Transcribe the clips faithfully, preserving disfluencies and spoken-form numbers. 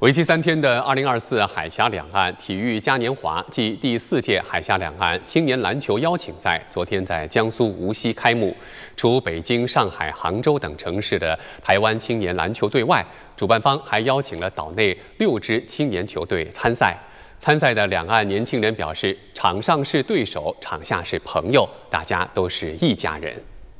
为期三天的二零二四海峡两岸体育嘉年华暨第四届海峡两岸青年篮球邀请赛昨天在江苏无锡开幕。除北京、上海、杭州等城市的台湾青年篮球队外，主办方还邀请了岛内六支青年球队参赛。参赛的两岸年轻人表示，场上是对手，场下是朋友，大家都是一家人。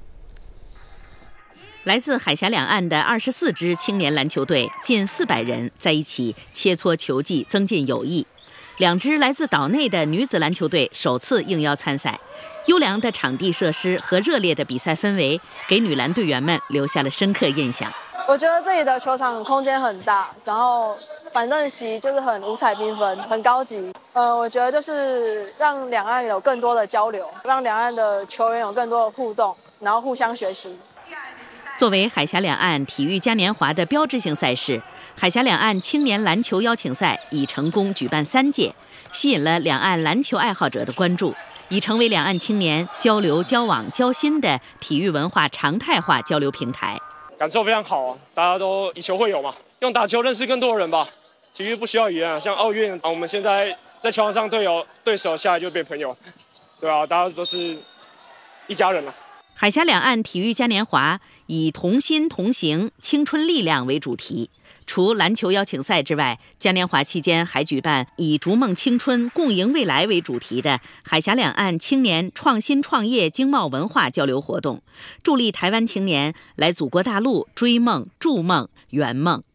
来自海峡两岸的二十四支青年篮球队，近四百人在一起切磋球技，增进友谊。两支来自岛内的女子篮球队首次应邀参赛，优良的场地设施和热烈的比赛氛围，给女篮队员们留下了深刻印象。 我觉得这里的球场空间很大，然后板凳席就是很五彩缤纷，很高级。呃，我觉得就是让两岸有更多的交流，让两岸的球员有更多的互动，然后互相学习。 作为海峡两岸体育嘉年华的标志性赛事，海峡两岸青年篮球邀请赛已成功举办三届，吸引了两岸篮球爱好者的关注，已成为两岸青年交流、交往、交心的体育文化常态化交流平台。 感受非常好，大家都以球会友嘛，用打球认识更多的人吧。体育不需要语言啊，像奥运啊，我们现在在球场上队友对手，下来就变朋友，对啊，大家都是一家人了。 海峡两岸体育嘉年华以同心同行、青春力量为主题。除篮球邀请赛之外，嘉年华期间还举办以逐梦青春、共赢未来为主题的海峡两岸青年创新创业经贸文化交流活动，助力台湾青年来祖国大陆追梦、筑梦、圆梦。